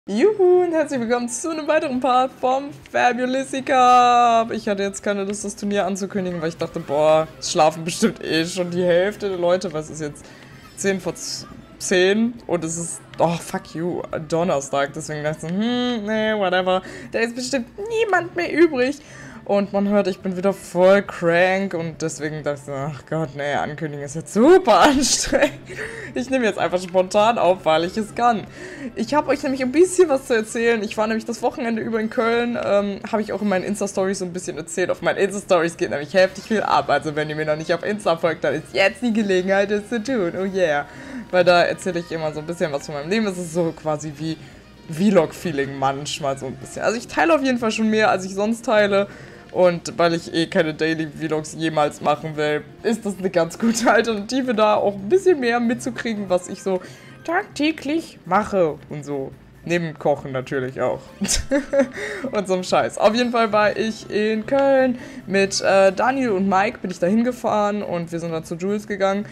Juhu und herzlich willkommen zu einem weiteren Part vom Fabulousy Cup. Ich hatte jetzt keine Lust, das Turnier anzukündigen, weil ich dachte, boah, es schlafen bestimmt eh schon die Hälfte der Leute, weil es ist jetzt 10 vor 10 und es ist, oh, fuck you, Donnerstag. Deswegen dachte ich so, nee, whatever. Da ist bestimmt niemand mehr übrig. Und man hört, ich bin wieder voll crank und deswegen dachte ich so, ach Gott, nee, ankündigen ist jetzt super anstrengend. Ich nehme jetzt einfach spontan auf, weil ich es kann. Ich habe euch nämlich ein bisschen was zu erzählen. Ich war nämlich das Wochenende über in Köln, habe ich auch in meinen Insta-Stories so ein bisschen erzählt. Auf meinen Insta-Stories geht nämlich heftig viel ab. Also wenn ihr mir noch nicht auf Insta folgt, dann ist jetzt die Gelegenheit, das zu tun. Oh yeah. Weil da erzähle ich immer so ein bisschen was von meinem Leben. Es ist so quasi wie Vlog-Feeling manchmal so ein bisschen. Also ich teile auf jeden Fall schon mehr, als ich sonst teile. Und weil ich eh keine Daily Vlogs jemals machen will, ist das eine ganz gute Alternative, da auch ein bisschen mehr mitzukriegen, was ich so tagtäglich mache und so. Neben Kochen natürlich auch. Und so einem Scheiß. Auf jeden Fall war ich in Köln mit Daniel und Mike, bin ich da hingefahren und wir sind dann zu Jules gegangen.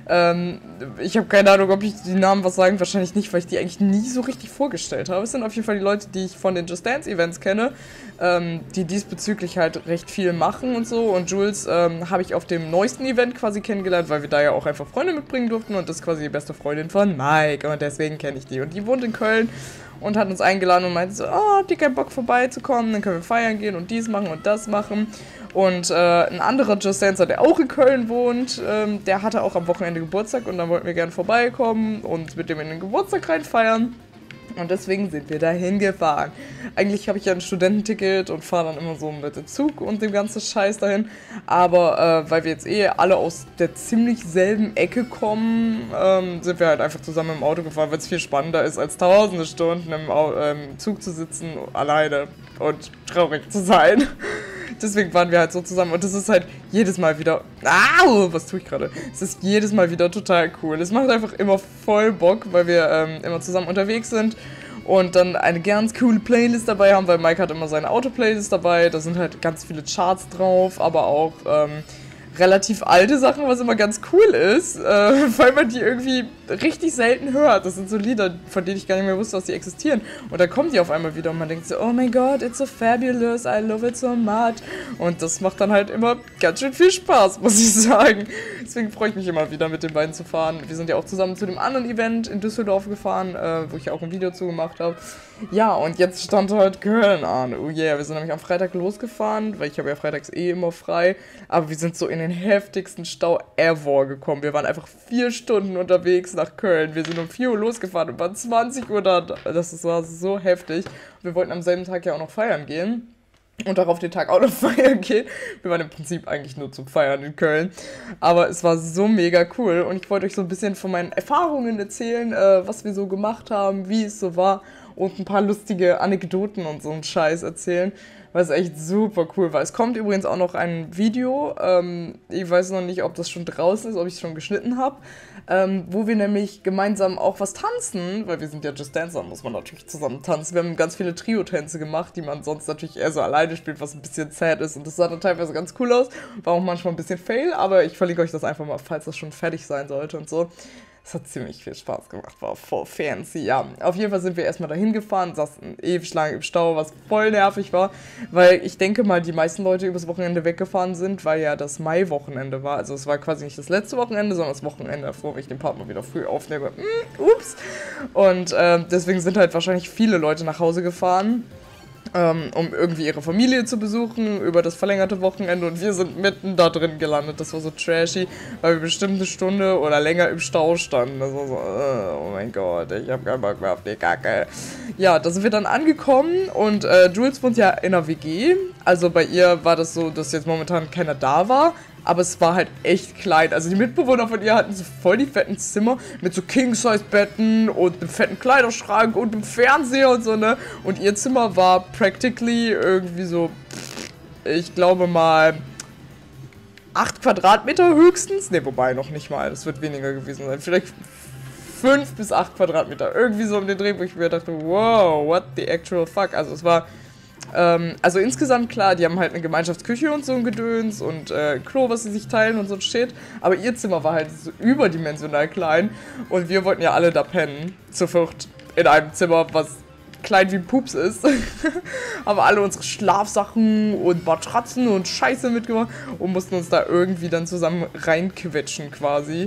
Ich habe keine Ahnung, ob ich die Namen was sagen, wahrscheinlich nicht, weil ich die eigentlich nie so richtig vorgestellt habe. Es sind auf jeden Fall die Leute, die ich von den Just Dance Events kenne, die diesbezüglich halt recht viel machen und so. Und Jules habe ich auf dem neuesten Event quasi kennengelernt, weil wir da ja auch einfach Freunde mitbringen durften und das ist quasi die beste Freundin von Mike und deswegen kenne ich die. Und die wohnt in Köln und hat uns eingeladen und meinte so, oh, habt ihr keinen Bock vorbeizukommen, dann können wir feiern gehen und dies machen und das machen. Und ein anderer Just Dancer, der auch in Köln wohnt, der hatte auch am Wochenende Geburtstag und dann wollten wir gerne vorbeikommen und mit dem in den Geburtstag rein feiern. Und deswegen sind wir da hingefahren. Eigentlich habe ich ja ein Studententicket und fahre dann immer so mit dem Zug und dem ganzen Scheiß dahin. Aber weil wir jetzt eh alle aus der ziemlich selben Ecke kommen, sind wir halt einfach zusammen im Auto gefahren, weil es viel spannender ist, als tausende Stunden im Zug zu sitzen, alleine und traurig zu sein. Deswegen waren wir halt so zusammen und das ist halt jedes Mal wieder, was tue ich gerade? Es ist jedes Mal wieder total cool. Es macht einfach immer voll Bock, weil wir immer zusammen unterwegs sind und dann eine ganz coole Playlist dabei haben, weil Mike hat immer seine Auto-Playlist dabei. Da sind halt ganz viele Charts drauf, aber auch relativ alte Sachen, was immer ganz cool ist, weil man die irgendwie richtig selten hört. Das sind so Lieder, von denen ich gar nicht mehr wusste, dass die existieren. Und dann kommen die auf einmal wieder und man denkt so, oh my god, it's so fabulous, I love it so much. Und das macht dann halt immer ganz schön viel Spaß, muss ich sagen. Deswegen freue ich mich immer wieder, mit den beiden zu fahren. Wir sind ja auch zusammen zu dem anderen Event in Düsseldorf gefahren, wo ich ja auch ein Video zu gemacht habe. Ja, und jetzt stand halt Köln an. Oh yeah, wir sind nämlich am Freitag losgefahren, weil ich habe ja freitags eh immer frei. Aber wir sind so in den heftigsten Stau ever gekommen. Wir waren einfach 4 Stunden unterwegs nach Köln. Wir sind um 4 Uhr losgefahren und waren 20 Uhr da. Das war so heftig. Wir wollten am selben Tag ja auch noch feiern gehen. Und darauf den Tag auch noch feiern gehen. Wir waren im Prinzip eigentlich nur zum Feiern in Köln. Aber es war so mega cool. Und ich wollte euch so ein bisschen von meinen Erfahrungen erzählen, was wir so gemacht haben, wie es so war. Und ein paar lustige Anekdoten und so einen Scheiß erzählen, weil es echt super cool war. Es kommt übrigens auch noch ein Video, ich weiß noch nicht, ob das schon draußen ist, ob ich es schon geschnitten habe, wo wir nämlich gemeinsam auch was tanzen, weil wir sind ja Just Dancer, muss man natürlich zusammen tanzen. Wir haben ganz viele Trio-Tänze gemacht, die man sonst natürlich eher so alleine spielt, was ein bisschen sad ist und das sah dann teilweise ganz cool aus, war auch manchmal ein bisschen fail, aber ich verlinke euch das einfach mal, falls das schon fertig sein sollte und so. Es hat ziemlich viel Spaß gemacht, war voll fancy, ja. Auf jeden Fall sind wir erstmal dahin gefahren, saßen ewig lang im Stau, was voll nervig war, weil ich denke mal, die meisten Leute übers Wochenende weggefahren sind, weil ja das Mai-Wochenende war. Also es war quasi nicht das letzte Wochenende, sondern das Wochenende davor, weil ich den Part mal wieder früh aufnehme. Ups. Und deswegen sind halt wahrscheinlich viele Leute nach Hause gefahren, um irgendwie ihre Familie zu besuchen über das verlängerte Wochenende und wir sind mitten da drin gelandet. Das war so trashy, weil wir bestimmt eine Stunde oder länger im Stau standen. Das war so, oh mein Gott, ich hab keinen Bock mehr auf die Kacke. Ja, da sind wir dann angekommen und Jules wohnt ja in einer WG. Also bei ihr war das so, dass jetzt momentan keiner da war. Aber es war halt echt klein. Also die Mitbewohner von ihr hatten so voll die fetten Zimmer mit so King-Size-Betten und einem fetten Kleiderschrank und einem Fernseher und so, ne? Und ihr Zimmer war practically irgendwie so, ich glaube mal 8 Quadratmeter höchstens. Ne, wobei noch nicht mal, das wird weniger gewesen sein. Vielleicht 5 bis 8 Quadratmeter. Irgendwie so um den Dreh, wo ich mir dachte, wow, what the actual fuck. Also es war... Also insgesamt klar, die haben halt eine Gemeinschaftsküche und so ein Gedöns und Klo, was sie sich teilen und so ein Shit. Aber ihr Zimmer war halt so überdimensional klein und wir wollten ja alle da pennen, zu viert in einem Zimmer, was klein wie Pups ist. Haben alle unsere Schlafsachen und Matratzen und Scheiße mitgemacht und mussten uns da irgendwie dann zusammen reinquetschen quasi.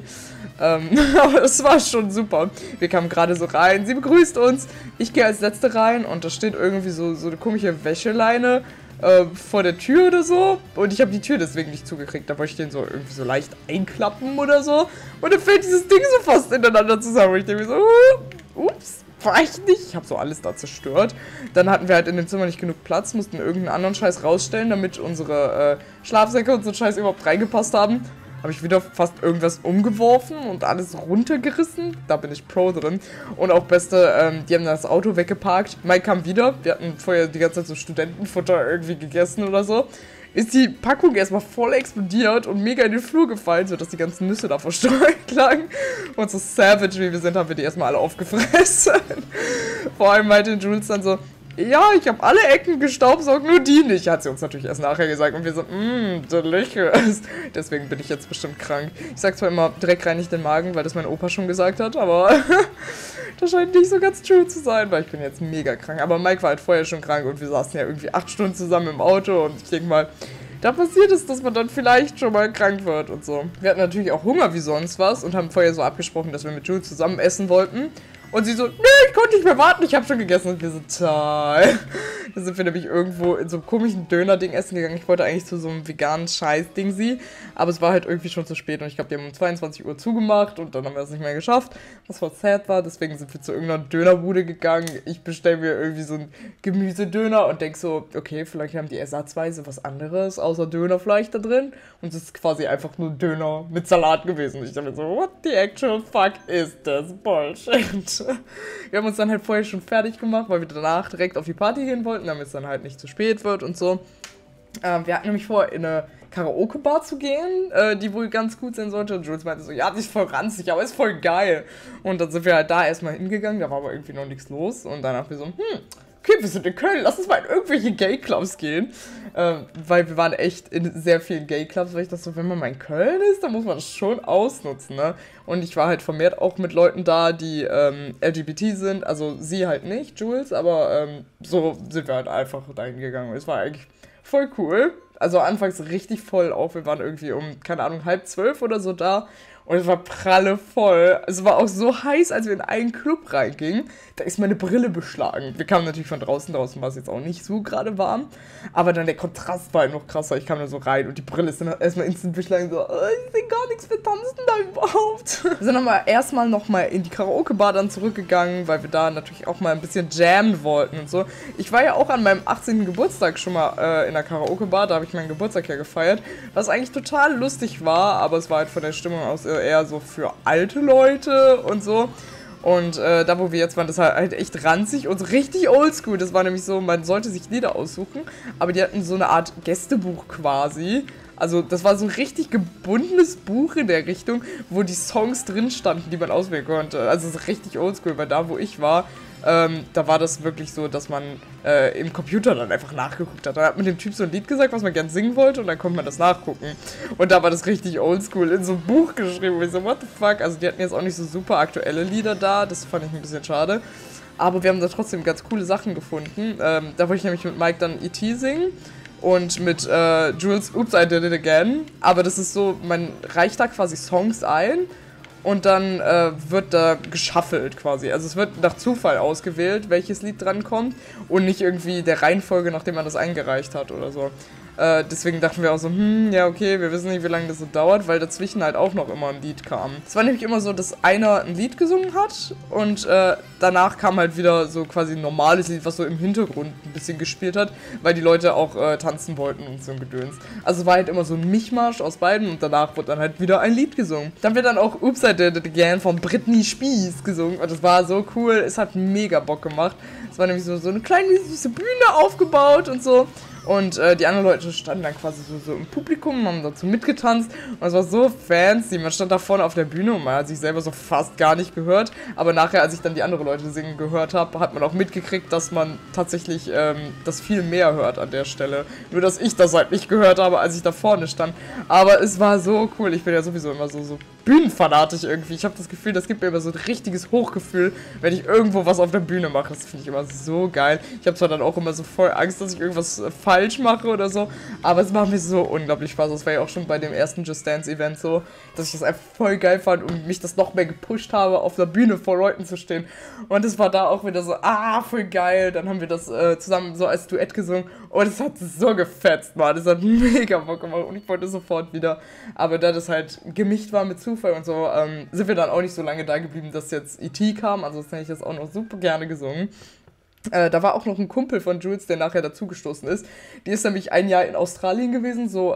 Aber es war schon super. Wir kamen gerade so rein, sie begrüßt uns, ich gehe als Letzte rein und da steht irgendwie so eine komische Wäscheleine vor der Tür oder so und ich habe die Tür deswegen nicht zugekriegt. Da wollte ich den so irgendwie so leicht einklappen oder so und dann fällt dieses Ding so fast ineinander zusammen und ich denke mir so, ups, war ich nicht. Ich habe so alles da zerstört. Dann hatten wir halt in dem Zimmer nicht genug Platz, mussten irgendeinen anderen Scheiß rausstellen, damit unsere Schlafsäcke und so Scheiß überhaupt reingepasst haben. Habe ich wieder fast irgendwas umgeworfen und alles runtergerissen. Da bin ich Pro drin. Und auch Beste, die haben das Auto weggeparkt. Mike kam wieder. Wir hatten vorher die ganze Zeit so Studentenfutter irgendwie gegessen oder so. Ist die Packung erstmal voll explodiert und mega in den Flur gefallen, sodass die ganzen Nüsse da verstreut lagen. Und so savage wie wir sind, haben wir die erstmal alle aufgefressen. Vor allem meinte Jules dann so, ja, ich habe alle Ecken gestaubsaugt, nur die nicht. Hat sie uns natürlich erst nachher gesagt. Und wir so, delicious. Deswegen bin ich jetzt bestimmt krank. Ich sag zwar immer, Dreck reinigt den Magen, weil das mein Opa schon gesagt hat, aber das scheint nicht so ganz true zu sein, weil ich bin jetzt mega krank. Aber Mike war halt vorher schon krank und wir saßen ja irgendwie 8 Stunden zusammen im Auto. Und ich denke mal, da passiert es, dass man dann vielleicht schon mal krank wird und so. Wir hatten natürlich auch Hunger wie sonst was und haben vorher so abgesprochen, dass wir mit Jules zusammen essen wollten. Und sie so, nee, ich konnte nicht mehr warten, ich habe schon gegessen. Und wir so, toll. Da sind wir nämlich irgendwo in so einem komischen Döner-Ding essen gegangen. Ich wollte eigentlich zu so einem veganen Scheiß-Ding sie, aber es war halt irgendwie schon zu spät. Und ich glaube, die haben um 22 Uhr zugemacht und dann haben wir es nicht mehr geschafft, was voll sad war. Deswegen sind wir zu irgendeiner Dönerbude gegangen. Ich bestelle mir irgendwie so einen Gemüsedöner und denke so, okay, vielleicht haben die ersatzweise was anderes außer Dönerfleisch da drin. Und es ist quasi einfach nur Döner mit Salat gewesen. Ich dachte mir so, what the actual fuck is this bullshit? Wir haben uns dann halt vorher schon fertig gemacht, weil wir danach direkt auf die Party gehen wollten, damit es dann halt nicht zu spät wird und so. Wir hatten nämlich vor, in eine Karaoke-Bar zu gehen, die wohl ganz gut sein sollte. Und Jules meinte so, ja, die ist voll ranzig, aber ist voll geil. Und dann sind wir halt da erstmal hingegangen, da war aber irgendwie noch nichts los. Und danach wir so, okay, wir sind in Köln, lass uns mal in irgendwelche Gay-Clubs gehen. Weil wir waren echt in sehr vielen Gay-Clubs, weil ich dachte so, wenn man mal in Köln ist, dann muss man das schon ausnutzen, ne? Und ich war halt vermehrt auch mit Leuten da, die LGBT sind, also sie halt nicht, Jules, aber so sind wir halt einfach dahin gegangen. Es war eigentlich voll cool. Also anfangs richtig voll auch, wir waren irgendwie um, keine Ahnung, 11:30 oder so da. Und es war pralle voll. Es war auch so heiß, als wir in einen Club reingingen. Da ist meine Brille beschlagen. Wir kamen natürlich von draußen. Draußen war es jetzt auch nicht so gerade warm. Aber dann der Kontrast war halt noch krasser. Ich kam da so rein und die Brille ist dann erstmal instant beschlagen. So, ich sehe gar nichts, wir tanzen da überhaupt. Wir sind dann erstmal nochmal in die Karaoke-Bar dann zurückgegangen, weil wir da natürlich auch mal ein bisschen jammen wollten und so. Ich war ja auch an meinem 18. Geburtstag schon mal in der Karaoke-Bar. Da habe ich meinen Geburtstag ja gefeiert. Was eigentlich total lustig war, aber es war halt von der Stimmung aus eher so für alte Leute und so. Und da, wo wir jetzt waren, das war halt echt ranzig und so richtig oldschool. Das war nämlich so, man sollte sich Lieder aussuchen, aber die hatten so eine Art Gästebuch quasi. Also das war so ein richtig gebundenes Buch in der Richtung, wo die Songs drin standen, die man auswählen konnte. Also es ist richtig oldschool, weil da, wo ich war, da war das wirklich so, dass man im Computer dann einfach nachgeguckt hat. Da hat man dem Typ so ein Lied gesagt, was man gern singen wollte und dann konnte man das nachgucken. Und da war das richtig oldschool in so ein Buch geschrieben. Und ich so, what the fuck? Also die hatten jetzt auch nicht so super aktuelle Lieder da, das fand ich ein bisschen schade. Aber wir haben da trotzdem ganz coole Sachen gefunden. Da wollte ich nämlich mit Mike dann E.T. singen. Und mit Jules Oops, I Did It Again. Aber das ist so, man reicht da quasi Songs ein und dann wird da geshuffelt quasi. Also es wird nach Zufall ausgewählt, welches Lied dran kommt und nicht irgendwie der Reihenfolge, nachdem man das eingereicht hat oder so. Deswegen dachten wir auch so, ja okay, wir wissen nicht, wie lange das so dauert, weil dazwischen halt auch noch immer ein Lied kam. Es war nämlich immer so, dass einer ein Lied gesungen hat und danach kam halt wieder so quasi ein normales Lied, was so im Hintergrund ein bisschen gespielt hat, weil die Leute auch tanzen wollten und so ein Gedöns. Also es war halt immer so ein Mischmasch aus beiden und danach wurde dann halt wieder ein Lied gesungen. Dann wird dann auch Oops, I Did It Again von Britney Spears gesungen und das war so cool, es hat mega Bock gemacht. Es war nämlich so eine kleine süße Bühne aufgebaut und so. Und die anderen Leute standen dann quasi so im Publikum, haben dazu mitgetanzt und es war so fancy. Man stand da vorne auf der Bühne und man hat sich selber so fast gar nicht gehört. Aber nachher, als ich dann die anderen Leute singen gehört habe, hat man auch mitgekriegt, dass man tatsächlich das viel mehr hört an der Stelle. Nur, dass ich das halt nicht gehört habe, als ich da vorne stand. Aber es war so cool. Ich bin ja sowieso immer so bühnenfanatisch irgendwie. Ich habe das Gefühl, das gibt mir immer so ein richtiges Hochgefühl, wenn ich irgendwo was auf der Bühne mache. Das finde ich immer so geil. Ich habe zwar dann auch immer so voll Angst, dass ich irgendwas falsch mache oder so, aber es macht mir so unglaublich Spaß. Das war ja auch schon bei dem ersten Just Dance Event so, dass ich das einfach voll geil fand und mich das noch mehr gepusht habe, auf der Bühne vor Leuten zu stehen. Und es war da auch wieder so, voll geil. Dann haben wir das zusammen so als Duett gesungen und es hat so gefetzt, Mann. Es hat mega Bock gemacht und ich wollte sofort wieder. Aber da das halt gemischt war mit Zufall und so, sind wir dann auch nicht so lange da geblieben, dass jetzt E.T. kam. Also das hätte ich jetzt auch noch super gerne gesungen. Da war auch noch ein Kumpel von Jules, der nachher dazugestoßen ist. Die ist nämlich ein Jahr in Australien gewesen, so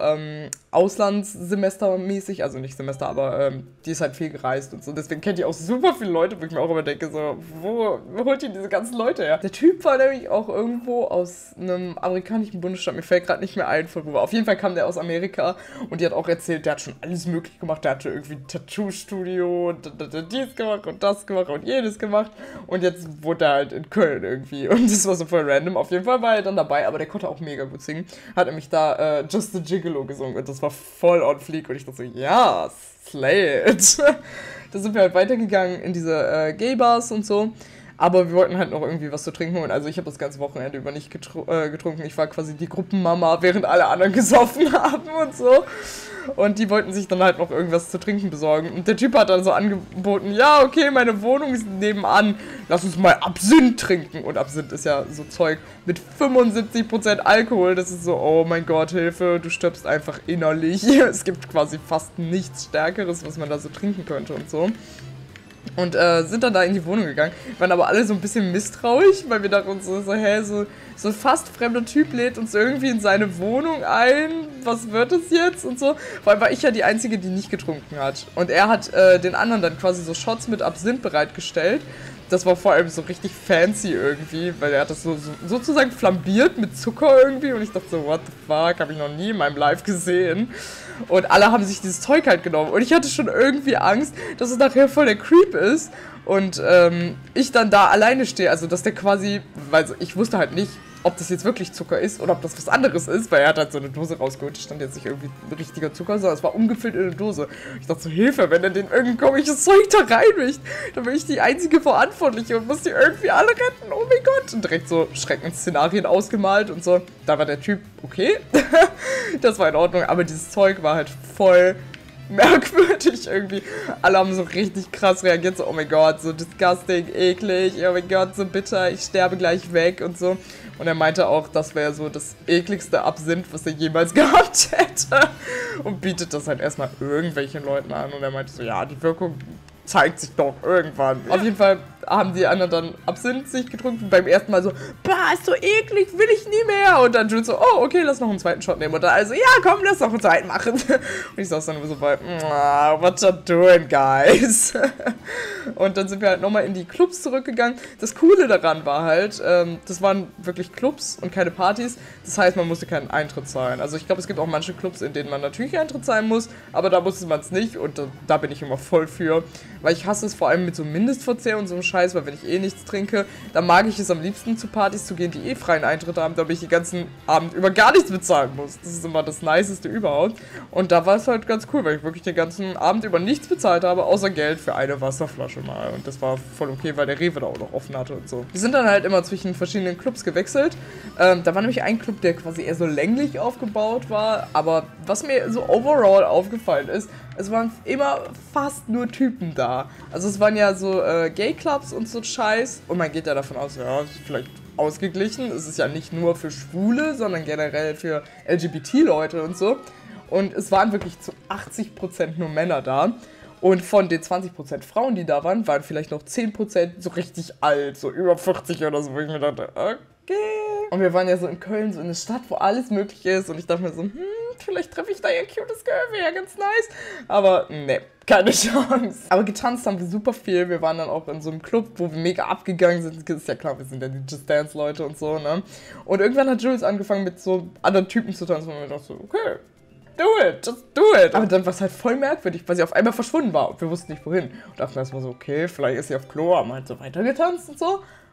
Auslandssemestermäßig, also nicht Semester, aber die ist halt viel gereist und so. Deswegen kennt die auch super viele Leute, wo ich mir auch immer denke, so, wo holt ihr diese ganzen Leute her? Der Typ war nämlich auch irgendwo aus einem amerikanischen Bundesstaat, mir fällt gerade nicht mehr ein, von wo. Auf jeden Fall kam der aus Amerika und die hat auch erzählt, der hat schon alles möglich gemacht. Der hatte irgendwie ein Tattoo-Studio und dies gemacht und das gemacht und jedes gemacht. Und jetzt wohnt er halt in Köln irgendwie. Und das war so voll random. Auf jeden Fall war er dann dabei, aber der konnte auch mega gut singen. Hat nämlich da Just a Gigolo gesungen und das war voll on fleek. Und ich dachte so, ja, slay it. Da sind wir halt weitergegangen in diese Gay-Bars und so. Aber wir wollten halt noch irgendwie was zu trinken holen. Also ich habe das ganze Wochenende über nicht getrunken. Ich war quasi die Gruppenmama, während alle anderen gesoffen haben und so. Und die wollten sich dann halt noch irgendwas zu trinken besorgen. Und der Typ hat dann so angeboten, ja, okay, meine Wohnung ist nebenan. Lass uns mal Absinth trinken. Und Absinth ist ja so Zeug mit 75% Alkohol. Das ist so, oh mein Gott, Hilfe, du stirbst einfach innerlich. Es gibt quasi fast nichts Stärkeres, was man da so trinken könnte und so. Und sind dann da in die Wohnung gegangen, waren aber alle so ein bisschen misstrauisch, weil wir dachten uns so ein fast fremder Typ lädt uns irgendwie in seine Wohnung ein, was wird es jetzt und so. Vor allem war ich ja die Einzige, die nicht getrunken hat. Und er hat den anderen dann quasi so Shots mit Absinth bereitgestellt. Das war vor allem so richtig fancy irgendwie, weil er hat das sozusagen flambiert mit Zucker irgendwie und ich dachte so, what the fuck, habe ich noch nie in meinem Live gesehen. Und alle haben sich dieses Zeug halt genommen und ich hatte schon irgendwie Angst, dass es nachher voll der Creep ist und ich dann da alleine stehe, also dass der quasi, weil ich wusste halt nicht, ob das jetzt wirklich Zucker ist oder ob das was anderes ist, weil er hat halt so eine Dose rausgeholt, da stand jetzt nicht irgendwie richtiger Zucker, sondern es war umgefüllt in eine Dose. Ich dachte so, Hilfe, wenn er den irgendein komisches Zeug da reinmischt, dann bin ich die einzige Verantwortliche und muss die irgendwie alle retten, oh mein Gott. Und direkt so Schreckensszenarien ausgemalt und so. Da war der Typ, okay, das war in Ordnung, aber dieses Zeug war halt voll merkwürdig irgendwie. Alle haben so richtig krass reagiert, so, oh mein Gott, so disgusting, eklig, oh mein Gott, so bitter, ich sterbe gleich weg und so. Und er meinte auch, das wäre so das ekligste Absinth, was er jemals gehabt hätte. Und bietet das halt erstmal irgendwelchen Leuten an. Und er meinte so, ja, die Wirkung zeigt sich doch irgendwann. Auf jeden Fall haben die anderen dann Absinth sich getrunken. Beim ersten Mal so, bah, ist so eklig, will ich nie mehr. Und dann Jules so, oh, okay, lass noch einen zweiten Shot nehmen. Und dann also, ja, komm, lass noch einen zweiten machen. Und ich saß dann immer so bei, what you doing, guys? Und dann sind wir halt nochmal in die Clubs zurückgegangen. Das Coole daran war halt, das waren wirklich Clubs und keine Partys. Das heißt, man musste keinen Eintritt zahlen. Also ich glaube, es gibt auch manche Clubs, in denen man natürlich Eintritt zahlen muss, aber da musste man es nicht und da bin ich immer voll für. Weil ich hasse es vor allem mit so Mindestverzehr und so einem Scheiß, weil wenn ich eh nichts trinke, dann mag ich es am liebsten zu Partys zu gehen, die eh freien Eintritt haben, damit ich den ganzen Abend über gar nichts bezahlen muss. Das ist immer das Niceste überhaupt. Und da war es halt ganz cool, weil ich wirklich den ganzen Abend über nichts bezahlt habe, außer Geld für eine Wasserflasche mal. Und das war voll okay, weil der Rewe da auch noch offen hatte und so. Wir sind dann halt immer zwischen verschiedenen Clubs gewechselt. Da war nämlich ein Club, der quasi eher so länglich aufgebaut war, aber was mir so overall aufgefallen ist, es waren immer fast nur Typen da. Also es waren ja so Gay-Clubs und so Scheiß. Und man geht ja davon aus, ja, ist vielleicht ausgeglichen. Es ist ja nicht nur für Schwule, sondern generell für LGBT-Leute und so. Und es waren wirklich zu 80% nur Männer da. Und von den 20% Frauen, die da waren, waren vielleicht noch 10% so richtig alt, so über 40 oder so, wo ich mir dachte, okay. Und wir waren ja so in Köln, so in einer Stadt, wo alles möglich ist. Und ich dachte mir so, vielleicht treffe ich da ja ein cutes Girl, wäre ja ganz nice. Aber ne, keine Chance. Aber getanzt haben wir super viel. Wir waren dann auch in so einem Club, wo wir mega abgegangen sind. Ist ja klar, wir sind ja die Just Dance-Leute und so, ne? Und irgendwann hat Jules angefangen mit so anderen Typen zu tanzen. Und wir dachten so, okay, do it, just do it. Aber dann war es halt voll merkwürdig, weil sie auf einmal verschwunden war. Und wir wussten nicht wohin. Und dachten erstmal so, okay, vielleicht ist sie auf Klo, haben halt so weitergetanzt und so.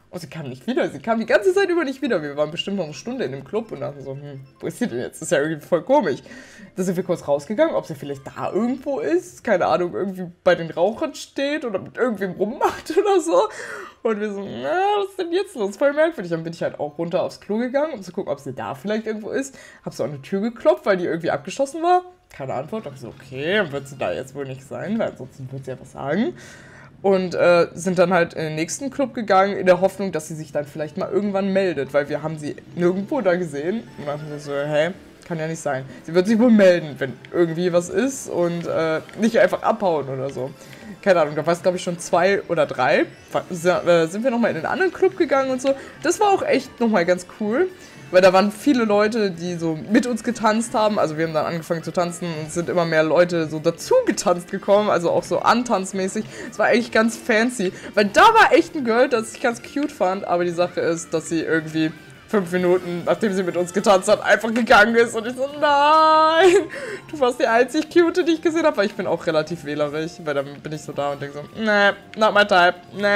Und sie kam nicht wieder. Sie kam die ganze Zeit über nicht wieder. Wir waren bestimmt noch eine Stunde in dem Club und dachten so, wo ist sie denn jetzt? Das ist ja irgendwie voll komisch. Da sind wir kurz rausgegangen, ob sie vielleicht da irgendwo ist. Keine Ahnung, irgendwie bei den Rauchern steht oder mit irgendwem rummacht oder so. Und wir so, na, was ist denn jetzt los? Voll merkwürdig. Dann bin ich halt auch runter aufs Klo gegangen, um zu gucken, ob sie da vielleicht irgendwo ist. Hab so an die Tür geklopft, weil die irgendwie abgeschlossen war. Keine Antwort. Da dachte ich so, okay, dann wird sie da jetzt wohl nicht sein, weil ansonsten wird sie ja was sagen. Und sind dann halt in den nächsten Club gegangen, in der Hoffnung, dass sie sich dann vielleicht mal irgendwann meldet, weil wir haben sie nirgendwo da gesehen. Und dann haben wir so, hä, kann ja nicht sein. Sie wird sich wohl melden, wenn irgendwie was ist und nicht einfach abhauen oder so. Keine Ahnung, da war es glaube ich schon 2 oder 3. Sind wir nochmal in den anderen Club gegangen und so. Das war auch echt nochmal ganz cool. Weil da waren viele Leute, die so mit uns getanzt haben. Also wir haben dann angefangen zu tanzen und es sind immer mehr Leute so dazu getanzt gekommen. Also auch so antanzmäßig. Es war eigentlich ganz fancy. Weil da war echt ein Girl, das ich ganz cute fand. Aber die Sache ist, dass sie irgendwie 5 Minuten, nachdem sie mit uns getanzt hat, einfach gegangen ist. Und ich so, nein, du warst die einzig Cute, die ich gesehen habe. Weil ich bin auch relativ wählerisch. Weil dann bin ich so da und denke so, nee, not my type.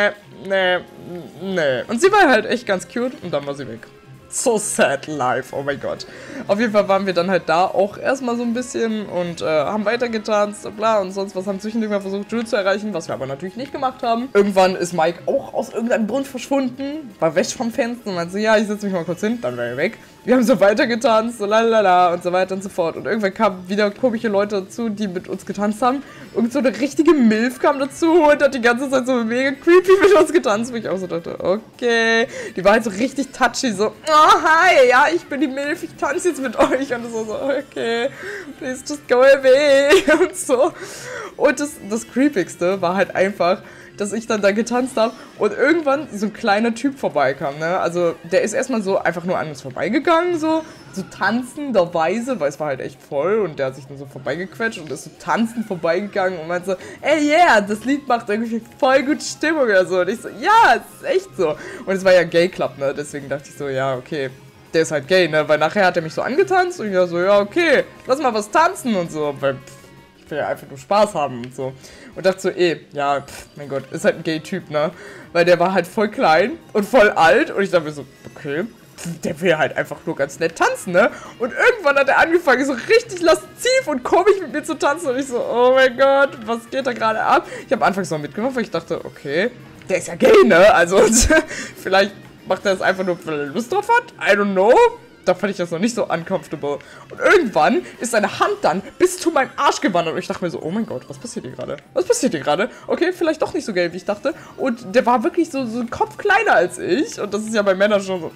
Nee. Und sie war halt echt ganz cute und dann war sie weg. So sad life, oh mein Gott. Auf jeden Fall waren wir dann halt da auch erstmal so ein bisschen und haben weitergetanzt und bla und sonst was, haben zwischendurch mal versucht, Jules zu erreichen, was wir aber natürlich nicht gemacht haben. Irgendwann ist Mike auch aus irgendeinem Grund verschwunden, war weg vom Fenster und meinte so, ja, ich setze mich mal kurz hin, dann war er weg. Wir haben so weitergetanzt, so lalala und so weiter und so fort. Und irgendwann kamen wieder komische Leute dazu, die mit uns getanzt haben. Irgend so eine richtige Milf kam dazu und hat die ganze Zeit so mega creepy mit uns getanzt, wo ich auch so dachte, okay. Die war halt so richtig touchy, so, oh, hi, ja, ich bin die Milf, ich tanze jetzt mit euch. Und das war so, okay, please just go away und so. Und das Creepigste war halt einfach, dass ich dann da getanzt habe und irgendwann so ein kleiner Typ vorbeikam, ne? Also der ist erstmal so einfach nur an uns vorbeigegangen, so tanzenderweise, weil es war halt echt voll und der hat sich dann so vorbeigequetscht und ist so tanzend vorbeigegangen und meinte so, ey, yeah, das Lied macht irgendwie voll gute Stimmung oder so. Und ich so, ja, es ist echt so. Und es war ja Gay Club, ne? Deswegen dachte ich so, ja, okay, der ist halt gay, ne? Weil nachher hat er mich so angetanzt und ich war so, ja, okay, lass mal was tanzen und so, weil ich will ja einfach nur Spaß haben und so. Und dachte so, ja, mein Gott, ist halt ein Gay-Typ, ne? Weil der war halt voll klein und voll alt und ich dachte mir so, okay, der will halt einfach nur ganz nett tanzen, ne? Und irgendwann hat er angefangen, so richtig lasziv und komisch mit mir zu tanzen und ich so, oh mein Gott, was geht da gerade ab? Ich habe anfangs noch mitgemacht, weil ich dachte, okay, der ist ja gay, ne? Also, vielleicht macht er das einfach nur, weil er Lust drauf hat, I don't know. Da fand ich das noch nicht so uncomfortable. Und irgendwann ist seine Hand dann bis zu meinem Arsch gewandert. Und ich dachte mir so, oh mein Gott, was passiert hier gerade? Was passiert hier gerade? Okay, vielleicht doch nicht so gelb, wie ich dachte. Und der war wirklich so ein Kopf kleiner als ich. Und das ist ja bei Männern schon so,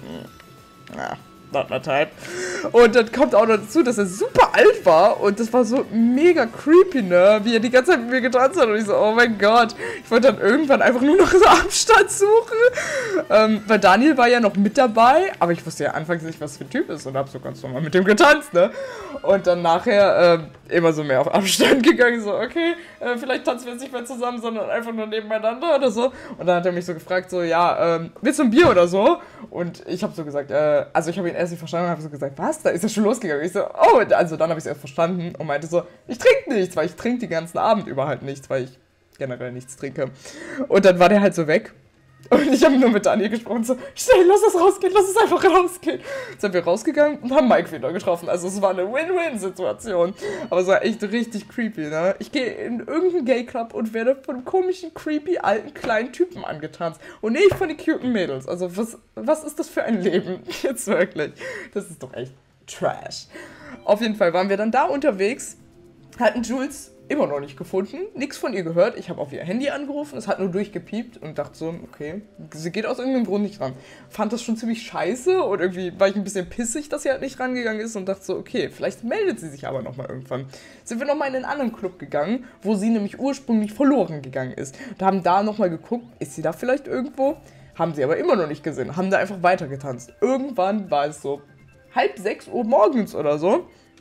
ja, not my type. Und dann kommt auch noch dazu, dass er super alt war. Und das war so mega creepy, ne? Wie er die ganze Zeit mit mir getanzt hat. Und ich so, oh mein Gott. Ich wollte dann irgendwann einfach nur noch so Abstand suchen. Weil Daniel war ja noch mit dabei. Aber ich wusste ja anfangs nicht, was für ein Typ ist. Und hab so ganz normal mit dem getanzt, ne? Und dann nachher immer so mehr auf Abstand gegangen. So, okay, vielleicht tanzen wir jetzt nicht mehr zusammen, sondern einfach nur nebeneinander oder so. Und dann hat er mich so gefragt, so, ja, willst du ein Bier oder so? Und ich habe so gesagt, also ich habe ihn erst nicht verstanden und habe so gesagt, was? Da ist er schon losgegangen. Ich so, oh, also dann habe ich es erst verstanden und meinte so, ich trinke nichts, weil ich trinke den ganzen Abend über halt nichts, weil ich generell nichts trinke. Und dann war der halt so weg. Und ich habe nur mit Daniel gesprochen, so, schnell, lass es rausgehen, lass es einfach rausgehen. Jetzt sind wir rausgegangen und haben Mike wieder getroffen. Also es war eine Win-Win-Situation. Aber es war echt richtig creepy, ne? Ich gehe in irgendeinen Gay-Club und werde von komischen, creepy, alten, kleinen Typen angetanzt. Und nicht von den cuten Mädels. Also was ist das für ein Leben? Jetzt wirklich. Das ist doch echt Trash. Auf jeden Fall waren wir dann da unterwegs, hatten Jules immer noch nicht gefunden, nichts von ihr gehört. Ich habe auf ihr Handy angerufen, es hat nur durchgepiept und dachte so, okay, sie geht aus irgendeinem Grund nicht ran. Fand das schon ziemlich scheiße und irgendwie war ich ein bisschen pissig, dass sie halt nicht rangegangen ist und dachte so, okay, vielleicht meldet sie sich aber nochmal irgendwann. Sind wir nochmal in einen anderen Club gegangen, wo sie nämlich ursprünglich verloren gegangen ist. Und haben da nochmal geguckt, ist sie da vielleicht irgendwo? Haben sie aber immer noch nicht gesehen, haben da einfach weitergetanzt. Irgendwann war es so 5:30 Uhr morgens oder so.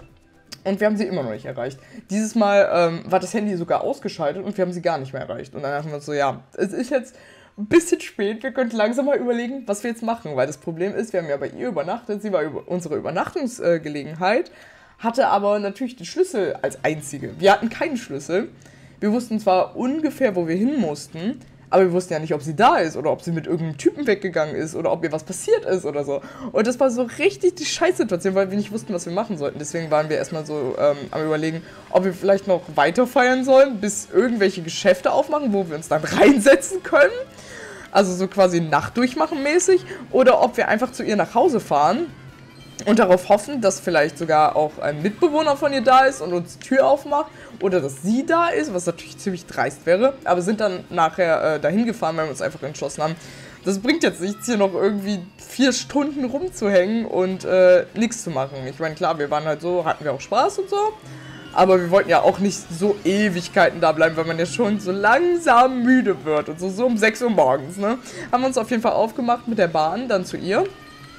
Und wir haben sie immer noch nicht erreicht. Dieses Mal war das Handy sogar ausgeschaltet und wir haben sie gar nicht mehr erreicht. Und dann haben wir uns so, ja, es ist jetzt ein bisschen spät, wir könnten langsam mal überlegen, was wir jetzt machen. Weil das Problem ist, wir haben ja bei ihr übernachtet, sie war unsere Übernachtungsgelegenheit, hatte aber natürlich den Schlüssel als einzige. Wir hatten keinen Schlüssel. Wir wussten zwar ungefähr, wo wir hin mussten, Aber wir wussten ja nicht, ob sie da ist oder ob sie mit irgendeinem Typen weggegangen ist oder ob ihr was passiert ist oder so. Und das war so richtig die Scheißsituation, weil wir nicht wussten, was wir machen sollten. Deswegen waren wir erstmal so am Überlegen, ob wir vielleicht noch weiter feiern sollen, bis irgendwelche Geschäfte aufmachen, wo wir uns dann reinsetzen können. Also so quasi Nacht durchmachen mäßig. Oder ob wir einfach zu ihr nach Hause fahren und darauf hoffen, dass vielleicht sogar auch ein Mitbewohner von ihr da ist und uns die Tür aufmacht. Oder dass sie da ist, was natürlich ziemlich dreist wäre. Aber sind dann nachher dahin gefahren, weil wir uns einfach entschlossen haben, das bringt jetzt nichts, hier noch irgendwie 4 Stunden rumzuhängen und nichts zu machen. Ich meine, klar, wir waren halt so, hatten wir auch Spaß und so. Aber wir wollten ja auch nicht so Ewigkeiten da bleiben, weil man ja schon so langsam müde wird. Und so um 6 Uhr morgens, ne? Haben wir uns auf jeden Fall aufgemacht mit der Bahn, dann zu ihr.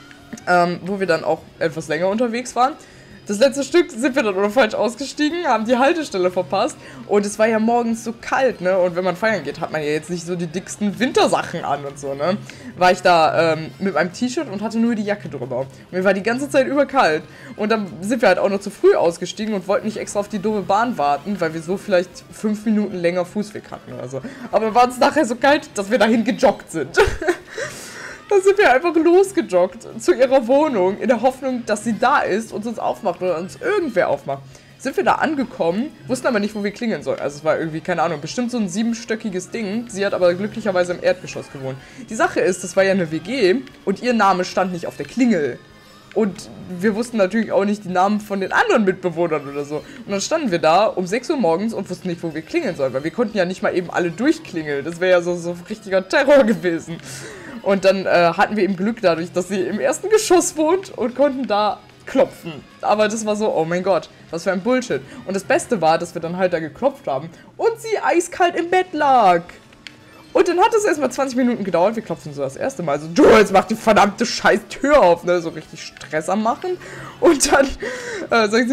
Wo wir dann auch etwas länger unterwegs waren. Das letzte Stück sind wir dann nur falsch ausgestiegen, haben die Haltestelle verpasst und es war ja morgens so kalt, ne? Und wenn man feiern geht, hat man ja jetzt nicht so die dicksten Wintersachen an und so, ne? War ich da mit meinem T-Shirt und hatte nur die Jacke drüber. Und mir war die ganze Zeit über kalt. Und dann sind wir halt auch noch zu früh ausgestiegen und wollten nicht extra auf die doofe Bahn warten, weil wir so vielleicht 5 Minuten länger Fußweg hatten oder so. Aber war es nachher so kalt, dass wir dahin gejoggt sind. Da sind wir einfach losgejoggt zu ihrer Wohnung, in der Hoffnung, dass sie da ist und uns aufmacht oder uns irgendwer aufmacht. Sind wir da angekommen, wussten aber nicht, wo wir klingeln sollen. Also es war irgendwie, keine Ahnung, bestimmt so ein 7-stöckiges Ding. Sie hat aber glücklicherweise im Erdgeschoss gewohnt. Die Sache ist, das war ja eine WG und ihr Name stand nicht auf der Klingel. Und wir wussten natürlich auch nicht die Namen von den anderen Mitbewohnern oder so. Und dann standen wir da um 6 Uhr morgens und wussten nicht, wo wir klingeln sollen. Weil wir konnten ja nicht mal eben alle durchklingeln. Das wäre ja so richtiger Terror gewesen. Und dann hatten wir eben Glück dadurch, dass sie im ersten Geschoss wohnt und konnten da klopfen. Aber das war so, oh mein Gott, was für ein Bullshit. Und das Beste war, dass wir dann halt da geklopft haben und sie eiskalt im Bett lag. Und dann hat es erstmal 20 Minuten gedauert. Wir klopfen so das erste Mal. So, du, jetzt mach die verdammte scheiß Tür auf, ne? So richtig Stress am Machen. Und dann sagt sie,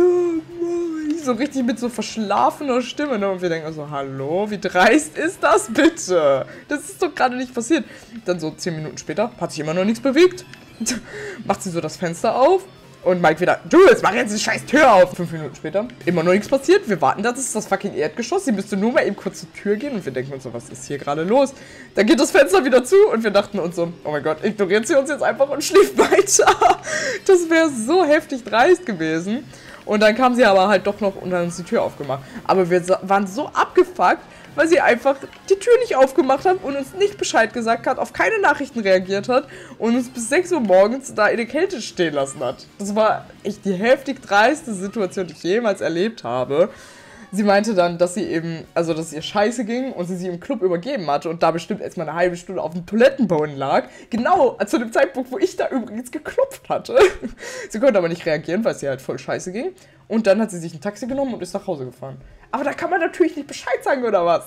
ja, so richtig mit so verschlafener Stimme, ne? Und wir denken so, hallo, wie dreist ist das bitte? Das ist doch gerade nicht passiert. Dann so 10 Minuten später, hat sich immer noch nichts bewegt. Macht sie so das Fenster auf. Und Mike wieder, du, jetzt mach jetzt die scheiß Tür auf. 5 Minuten später, immer noch nichts passiert. Wir warten, das ist das fucking Erdgeschoss. Sie müsste nur mal eben kurz zur Tür gehen. Und wir denken uns so, was ist hier gerade los? Dann geht das Fenster wieder zu und wir dachten uns so, oh mein Gott, ignoriert sie uns jetzt einfach und schläft weiter. Das wäre so heftig dreist gewesen. Und dann kam sie aber halt doch noch und hat uns die Tür aufgemacht. Aber wir waren so abgefuckt, weil sie einfach die Tür nicht aufgemacht hat und uns nicht Bescheid gesagt hat, auf keine Nachrichten reagiert hat und uns bis 6 Uhr morgens da in der Kälte stehen lassen hat. Das war echt die heftig dreiste Situation, die ich jemals erlebt habe. Sie meinte dann, dass sie eben, also dass es ihr scheiße ging und sie im Club übergeben hatte und da bestimmt erstmal eine halbe Stunde auf dem Toilettenboden lag. Genau zu dem Zeitpunkt, wo ich da übrigens geklopft hatte. Sie konnte aber nicht reagieren, weil es ihr halt voll scheiße ging. Und dann hat sie sich ein Taxi genommen und ist nach Hause gefahren. Aber da kann man natürlich nicht Bescheid sagen, oder was?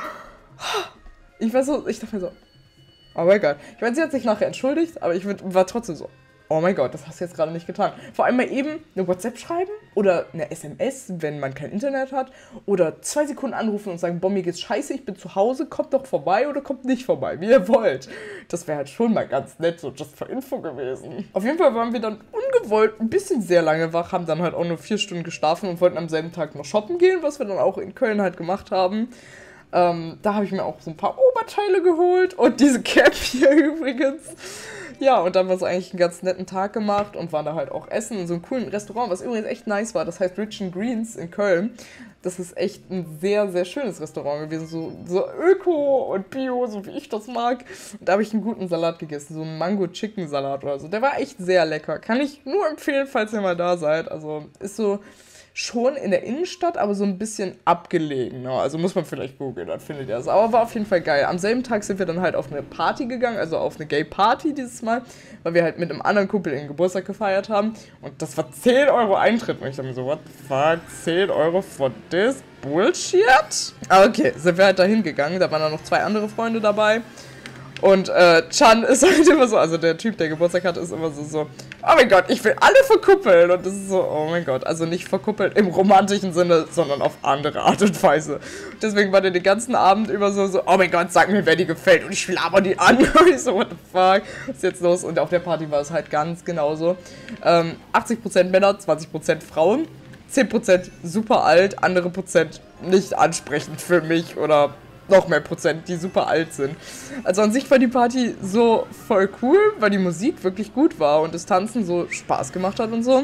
Ich dachte mir so, oh mein Gott. Ich meine, sie hat sich nachher entschuldigt, aber ich war trotzdem so, oh mein Gott, das hast du jetzt gerade nicht getan. Vor allem mal eben eine WhatsApp schreiben oder eine SMS, wenn man kein Internet hat. Oder 2 Sekunden anrufen und sagen, boah, mir geht's scheiße, ich bin zu Hause, kommt doch vorbei oder kommt nicht vorbei, wie ihr wollt. Das wäre halt schon mal ganz nett, so just for info gewesen. Auf jeden Fall waren wir dann ungewollt ein bisschen sehr lange wach, haben dann halt auch nur 4 Stunden geschlafen und wollten am selben Tag noch shoppen gehen, was wir dann auch in Köln halt gemacht haben. Da habe ich mir auch so ein paar Oberteile geholt und diese Cap hier übrigens. Ja, und dann war es eigentlich einen ganz netten Tag gemacht und waren da halt auch essen in so einem coolen Restaurant, was übrigens echt nice war. Das heißt Rich and Greens in Köln. Das ist echt ein sehr, sehr schönes Restaurant gewesen. So Öko und Bio, so wie ich das mag. Und da habe ich einen guten Salat gegessen, so einen Mango-Chicken-Salat oder so. Der war echt sehr lecker. Kann ich nur empfehlen, falls ihr mal da seid. Also ist so schon in der Innenstadt, aber so ein bisschen abgelegen. Ne? Also muss man vielleicht googeln, dann findet ihr das. Aber war auf jeden Fall geil. Am selben Tag sind wir dann halt auf eine Party gegangen, also auf eine Gay-Party dieses Mal, weil wir halt mit einem anderen Kumpel den Geburtstag gefeiert haben. Und das war 10 Euro Eintritt. Und ich dachte mir so, what the fuck, 10 Euro for this bullshit? Aber okay, sind wir halt da hingegangen. Da waren dann noch 2 andere Freunde dabei. Und Chan ist halt immer so, also der Typ, der Geburtstag hatte, ist immer so, oh mein Gott, ich will alle verkuppeln. Und das ist so, oh mein Gott, also nicht verkuppelt im romantischen Sinne, sondern auf andere Art und Weise. Und deswegen war der den ganzen Abend immer so, oh mein Gott, sag mir, wer die gefällt. Und ich laber die an. Und ich so, what the fuck, was ist jetzt los? Und auf der Party war es halt ganz genauso. 80% Männer, 20% Frauen, 10% super alt, andere Prozent nicht ansprechend für mich oder noch mehr Prozent, die super alt sind. Also an sich war die Party so voll cool, weil die Musik wirklich gut war und das Tanzen so Spaß gemacht hat und so.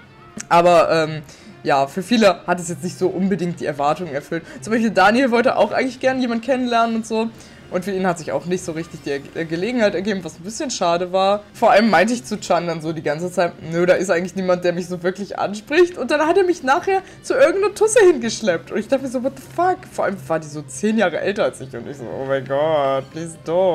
Aber, ja, für viele hat es jetzt nicht so unbedingt die Erwartungen erfüllt. Zum Beispiel Daniel wollte auch eigentlich gerne jemanden kennenlernen und so. Und für ihn hat sich auch nicht so richtig die Gelegenheit ergeben, was ein bisschen schade war. Vor allem meinte ich zu Chan dann so die ganze Zeit, nö, da ist eigentlich niemand, der mich so wirklich anspricht. Und dann hat er mich nachher zu irgendeiner Tusse hingeschleppt. Und ich dachte mir so, what the fuck? Vor allem war die so 10 Jahre älter als ich. Und ich so, oh mein Gott, please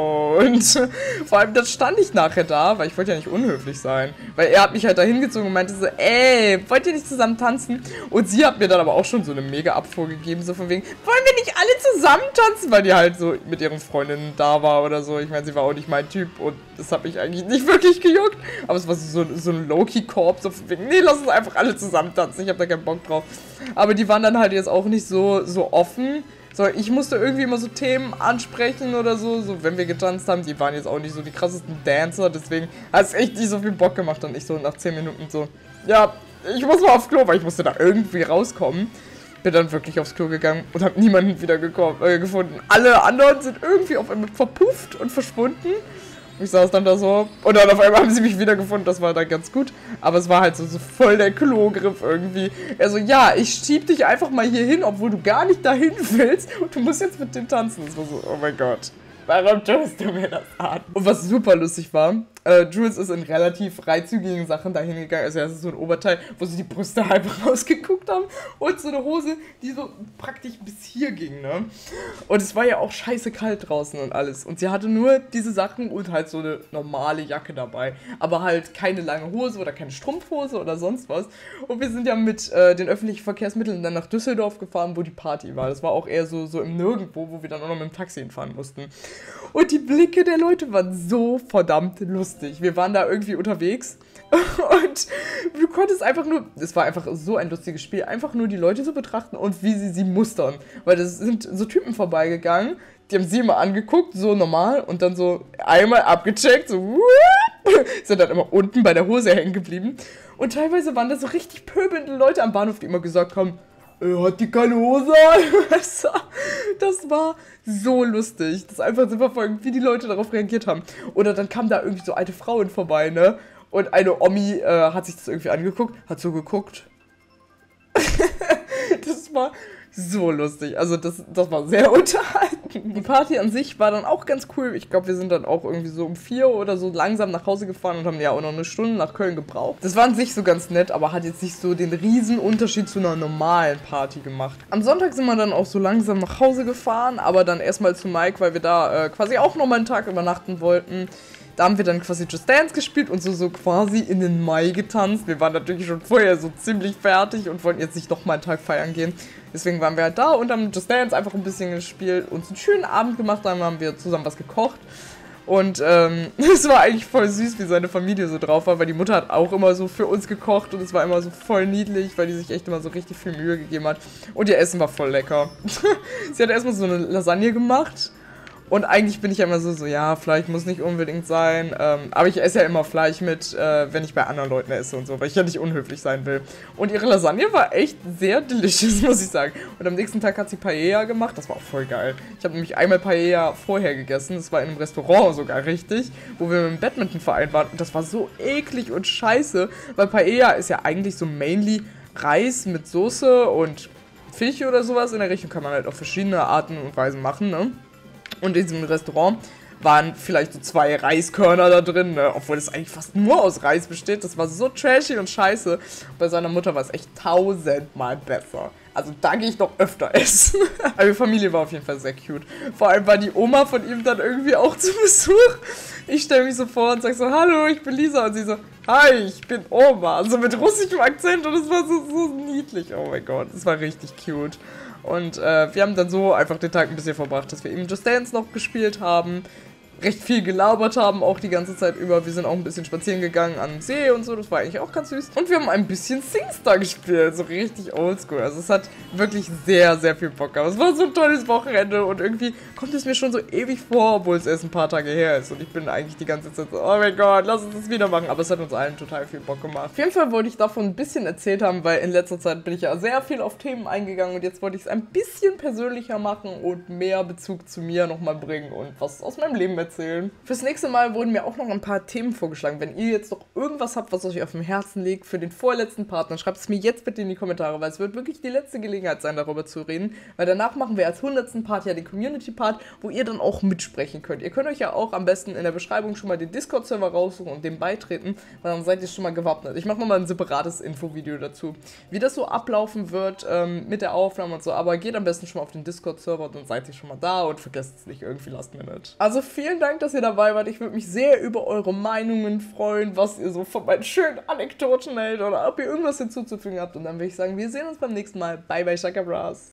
don't. Vor allem, dann stand ich nachher da, weil ich wollte ja nicht unhöflich sein. Weil er hat mich halt da hingezogen und meinte so, ey, wollt ihr nicht zusammen tanzen? Und sie hat mir dann aber auch schon so eine mega Abfuhr gegeben, so von wegen, wollen wir nicht alle zusammen tanzen? Weil die halt so mit ihren Freundin da war oder so. Ich meine, sie war auch nicht mein Typ und das hat mich eigentlich nicht wirklich gejuckt. Aber es war so ein Low-Key-Korb, so von wegen, nee, lass uns einfach alle zusammen tanzen. Ich habe da keinen Bock drauf. Aber die waren dann halt jetzt auch nicht so offen. So, ich musste irgendwie immer so Themen ansprechen oder so, wenn wir getanzt haben. Die waren jetzt auch nicht so die krassesten Dancer, deswegen hat es echt nicht so viel Bock gemacht. Und ich so nach 10 Minuten so, ja, ich muss mal aufs Klo, weil ich musste da irgendwie rauskommen. Bin dann wirklich aufs Klo gegangen und habe niemanden wieder gefunden. Alle anderen sind irgendwie auf einmal verpufft und verschwunden. Ich saß dann da so und dann auf einmal haben sie mich wieder gefunden. Das war dann ganz gut. Aber es war halt so voll der Klogriff irgendwie. Er so, ja, ich schieb dich einfach mal hier hin, obwohl du gar nicht dahin willst. Und du musst jetzt mit dem tanzen. Das war so, oh mein Gott. Warum tust du mir das an? Und was super lustig war, Jules ist in relativ freizügigen Sachen dahin gegangen. Also, das ist so ein Oberteil, wo sie die Brüste halb rausgeguckt haben. Und so eine Hose, die so praktisch bis hier ging, ne? Und es war ja auch scheiße kalt draußen und alles. Und sie hatte nur diese Sachen und halt so eine normale Jacke dabei. Aber halt keine lange Hose oder keine Strumpfhose oder sonst was. Und wir sind ja mit den öffentlichen Verkehrsmitteln dann nach Düsseldorf gefahren, wo die Party war. Das war auch eher so im Nirgendwo, wo wir dann auch noch mit dem Taxi hinfahren mussten. Und die Blicke der Leute waren so verdammt lustig. Wir waren da irgendwie unterwegs und du konntest einfach nur, es war einfach so ein lustiges Spiel, einfach nur die Leute so betrachten und wie sie mustern. Weil das sind so Typen vorbeigegangen, die haben sie immer angeguckt, so normal und dann so einmal abgecheckt, so sind dann immer unten bei der Hose hängen geblieben. Und teilweise waren da so richtig pöbelnde Leute am Bahnhof, die immer gesagt haben, hat die keine Hose an? Das war so lustig, das einfach zu verfolgen, wie die Leute darauf reagiert haben. Oder dann kamen da irgendwie so alte Frauen vorbei, ne? Und eine Omi hat sich das irgendwie angeguckt, hat so geguckt. Das war so lustig, also das war sehr unterhaltend. Die Party an sich war dann auch ganz cool. Ich glaube, wir sind dann auch irgendwie so um 4 oder so langsam nach Hause gefahren und haben ja auch noch eine Stunde nach Köln gebraucht. Das war an sich so ganz nett, aber hat jetzt nicht so den riesen Unterschied zu einer normalen Party gemacht. Am Sonntag sind wir dann auch so langsam nach Hause gefahren, aber dann erstmal zu Mike, weil wir da quasi auch nochmal einen Tag übernachten wollten. Da haben wir dann quasi Just Dance gespielt und so quasi in den Mai getanzt. Wir waren natürlich schon vorher so ziemlich fertig und wollten jetzt nicht nochmal einen Tag feiern gehen. Deswegen waren wir halt da und haben Just Dance einfach ein bisschen gespielt und einen schönen Abend gemacht. Dann haben wir zusammen was gekocht. Und es war eigentlich voll süß, wie seine Familie so drauf war, weil die Mutter hat auch immer so für uns gekocht und es war immer so voll niedlich, weil die sich echt immer so richtig viel Mühe gegeben hat. Und ihr Essen war voll lecker. Sie hat erstmal so eine Lasagne gemacht. Und eigentlich bin ich ja immer so, ja, Fleisch muss nicht unbedingt sein, aber ich esse ja immer Fleisch mit, wenn ich bei anderen Leuten esse und so, weil ich ja nicht unhöflich sein will. Und ihre Lasagne war echt sehr delicious, muss ich sagen. Und am nächsten Tag hat sie Paella gemacht, das war auch voll geil. Ich habe nämlich einmal Paella vorher gegessen, das war in einem Restaurant sogar richtig, wo wir mit dem Badmintonverein waren. Und das war so eklig und scheiße, weil Paella ist ja eigentlich so mainly Reis mit Soße und Fisch oder sowas. In der Richtung kann man halt auf verschiedene Arten und Weisen machen, ne? Und in diesem Restaurant waren vielleicht so 2 Reiskörner da drin, ne? Obwohl es eigentlich fast nur aus Reis besteht. Das war so trashy und scheiße. Bei seiner Mutter war es echt 1000-mal besser. Also da gehe ich doch öfter essen. Aber die Familie war auf jeden Fall sehr cute. Vor allem war die Oma von ihm dann irgendwie auch zu Besuch. Ich stelle mich so vor und sage so, hallo, ich bin Lisa. Und sie so, hi, ich bin Oma. Also mit russischem Akzent und es war so niedlich. Oh mein Gott, das war richtig cute. Und wir haben dann so einfach den Tag ein bisschen verbracht, dass wir eben Just Dance noch gespielt haben. recht viel gelabert haben, auch die ganze Zeit über. Wir sind auch ein bisschen spazieren gegangen am See und so, das war eigentlich auch ganz süß. Und wir haben ein bisschen SingStar gespielt, so richtig oldschool. Also es hat wirklich sehr, sehr viel Bock gehabt. Es war so ein tolles Wochenende und irgendwie kommt es mir schon so ewig vor, obwohl es erst ein paar Tage her ist. Und ich bin eigentlich die ganze Zeit so, oh mein Gott, lass uns das wieder machen. Aber es hat uns allen total viel Bock gemacht. Auf jeden Fall wollte ich davon ein bisschen erzählt haben, weil in letzter Zeit bin ich ja sehr viel auf Themen eingegangen und jetzt wollte ich es ein bisschen persönlicher machen und mehr Bezug zu mir nochmal bringen und was aus meinem Leben erzählen. Fürs nächste Mal wurden mir auch noch ein paar Themen vorgeschlagen. Wenn ihr jetzt noch irgendwas habt, was euch auf dem Herzen liegt für den vorletzten Part, dann schreibt es mir jetzt bitte in die Kommentare, weil es wird wirklich die letzte Gelegenheit sein, darüber zu reden, weil danach machen wir als 100. Part ja den Community-Part, wo ihr dann auch mitsprechen könnt. Ihr könnt euch ja auch am besten in der Beschreibung schon mal den Discord-Server raussuchen und dem beitreten, weil dann seid ihr schon mal gewappnet. Ich mache nochmal ein separates Infovideo dazu, wie das so ablaufen wird mit der Aufnahme und so, aber geht am besten schon mal auf den Discord-Server, dann seid ihr schon mal da und vergesst es nicht irgendwie last minute. Also vielen Dank, dass ihr dabei wart. Ich würde mich sehr über eure Meinungen freuen, was ihr so von meinen schönen Anekdoten hält oder ob ihr irgendwas hinzuzufügen habt. Und dann würde ich sagen, wir sehen uns beim nächsten Mal. Bye bye, Shaka Bras.